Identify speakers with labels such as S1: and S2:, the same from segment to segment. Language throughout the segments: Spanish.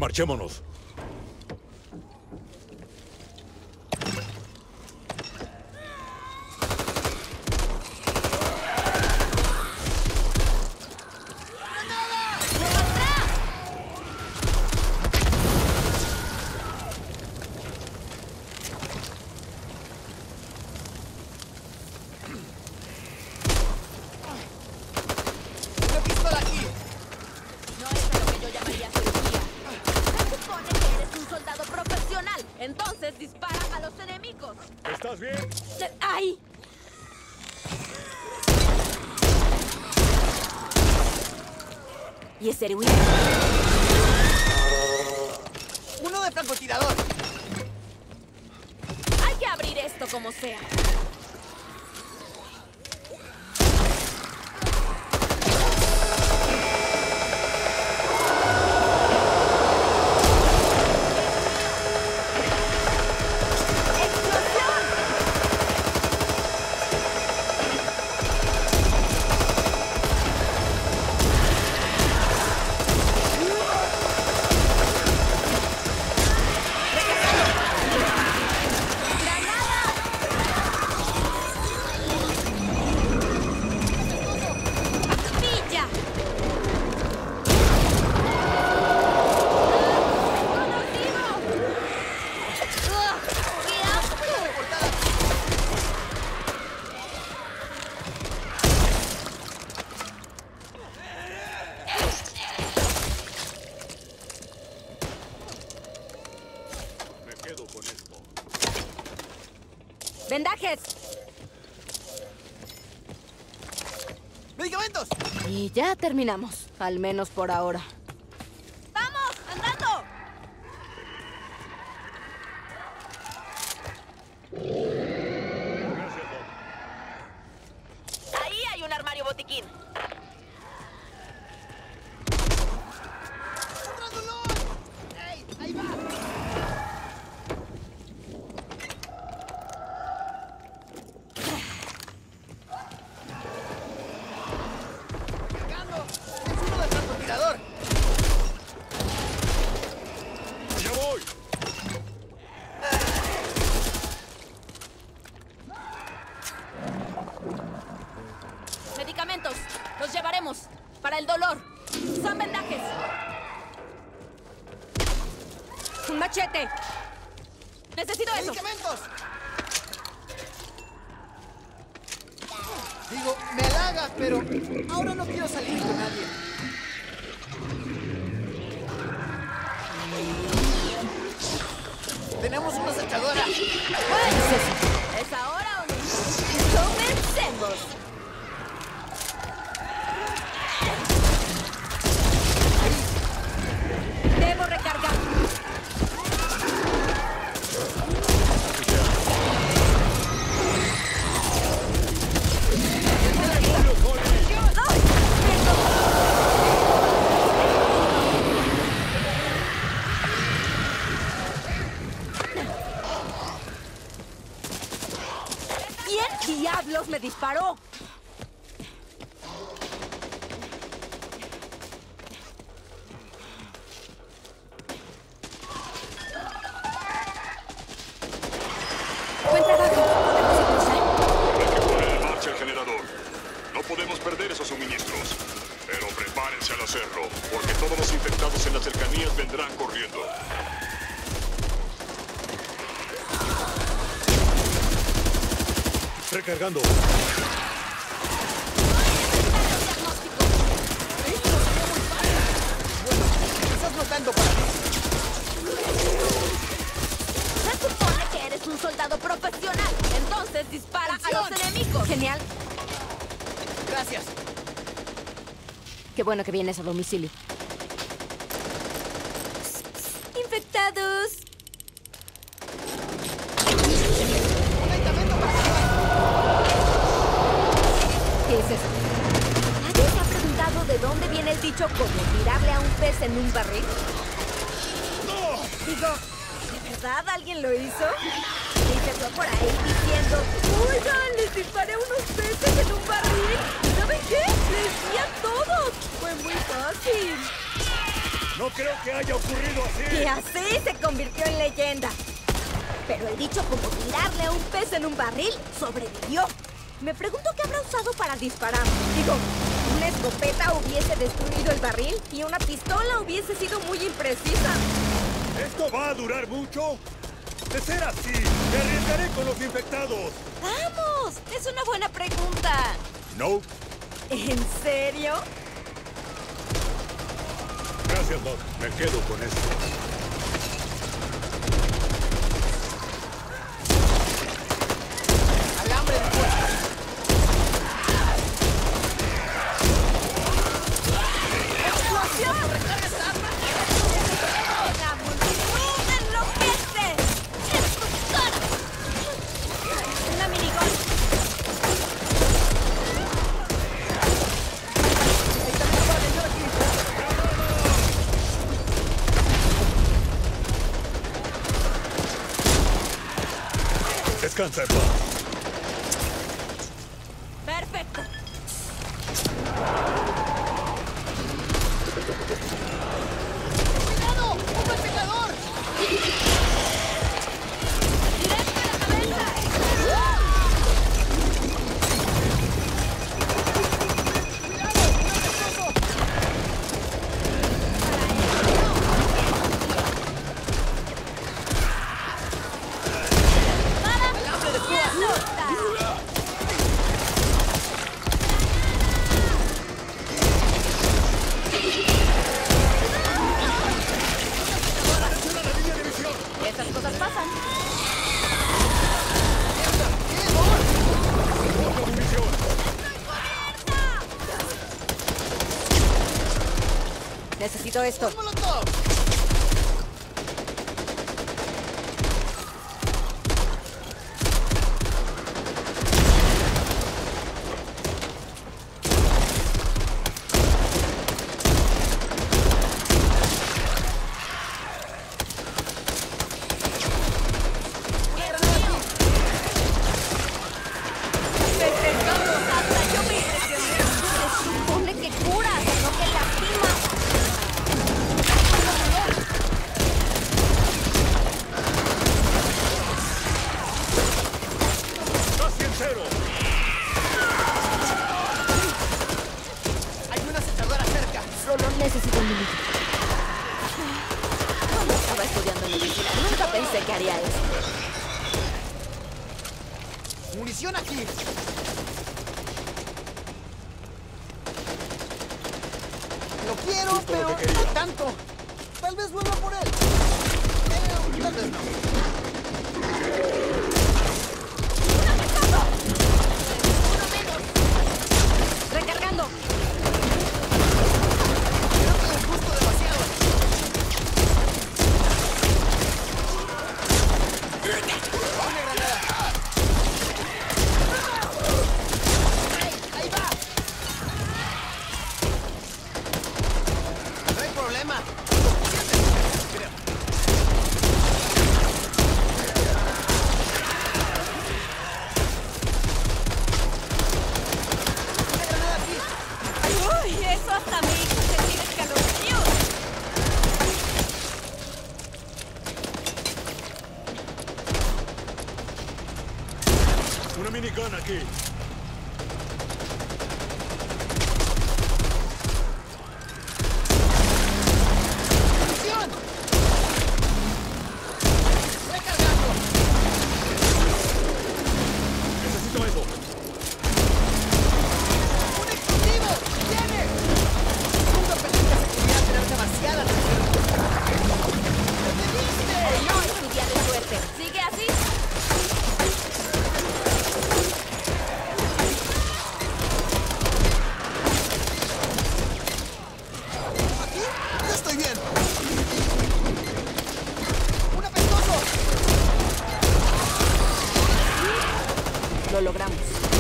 S1: Marchémonos.
S2: Entonces dispara a los enemigos.
S1: ¿Estás bien?
S2: ¡Ay! ¿Y ese Erwin?
S3: ¡Uno de francotirador!
S2: Hay que abrir esto como sea. ¡Vendajes!
S3: ¡Medicamentos!
S2: Y ya terminamos, al menos por ahora. ¡Vamos! ¡Andando! Ahí hay un armario botiquín.
S3: ¡Ey! ¡Ahí va!
S2: Medicamentos. Los llevaremos. Para el dolor. Son vendajes. Un machete. Necesito eso.
S3: ¡Medicamentos! Digo, me halagas, pero ahora no quiero salir con nadie. ¡Tenemos una acechadora!
S2: ¿Es ahora o no? ¡Comencemos! Debo recargar. ¿Quién diablos me disparó?
S4: Podemos perder esos suministros. Pero prepárense al hacerlo, porque todos los infectados en las cercanías vendrán corriendo.
S1: Recargando.
S3: Bueno, quizás no tanto para mí.
S2: Se supone que eres un soldado profesional. Entonces dispara a los enemigos. Genial.
S3: Gracias.
S2: Qué bueno que vienes a domicilio. ¡Infectados!
S3: ¡Un medicamento para
S2: ¿Qué es eso? ¿Nadie se ha preguntado de dónde viene el dicho como tirarle a un pez en un barril? Digo, ¿de verdad alguien lo hizo? Y se fue por ahí diciendo, oigan, les disparé unos peces en un barril. ¿Saben qué? Les di a todos. Fue muy fácil.
S1: No creo que haya ocurrido así.
S2: Y así se convirtió en leyenda. Pero el dicho como tirarle a un pez en un barril sobrevivió. Me pregunto qué habrá usado para disparar. Digo, una escopeta hubiese destruido el barril y una pistola hubiese sido muy imprecisa.
S1: ¿Esto va a durar mucho? De ser así, me arriesgaré con los infectados.
S2: ¡Vamos! Es una buena pregunta.
S1: No.
S2: ¿En serio?
S1: Gracias, Doc. Me quedo con esto.
S3: Alambre de fuerza.
S2: ¡Explosión! ¡Recarga esa arma! ¡La multitud enloquece! ¡En tu cara! ¡Una minigol!
S1: Descansa en paz.
S2: ¡Perfecto!
S3: ¡Cuidado! ¡Un pecador!
S2: ¡Directo a la cabeza!
S3: ¡Cuidado! ¡Un pestoso! ¡Alambre de púa!
S2: Estas cosas pasan.
S1: ¡Poca munición!
S2: Necesito esto.
S3: ¡Molotov!
S2: Hasta yo me impresioné. Se supone que curas, no que lastimas.
S1: ¡Casi en cero!
S3: Hay una acechadora cerca.
S2: Solo necesito un minuto. Cuando estaba estudiando medicina, nunca pensé que haría esto.
S3: Munición aquí. Lo quiero,
S1: Justo lo
S3: pero
S1: que quería.
S3: no tanto. Tal vez vuelva por él. Tal vez no.
S2: Recargando.
S3: Creo que les gusto demasiado. Una granada. ¡Ahí va! No hay problema. Creo. Una granada aquí.
S2: Uy, eso hasta me hizo sentir escalofríos.
S1: Una minigun aquí.
S3: ¡Munición! ¡Recargando!
S1: Necesito eso.
S3: ¡Un explosivo! ¡Viene! Nunca pensé que se pudiera tener demasiada atención. ¡Me diste!
S2: No es tu día de suerte. ¿Sigue así?
S3: ¿Aquí? Ya estoy bien. ¡Un apestoso!
S2: Lo logramos.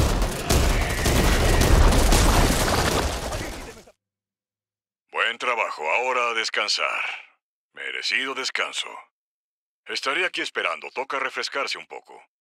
S4: Buen trabajo. Ahora a descansar. Merecido descanso. Estaré aquí esperando. Toca refrescarse un poco.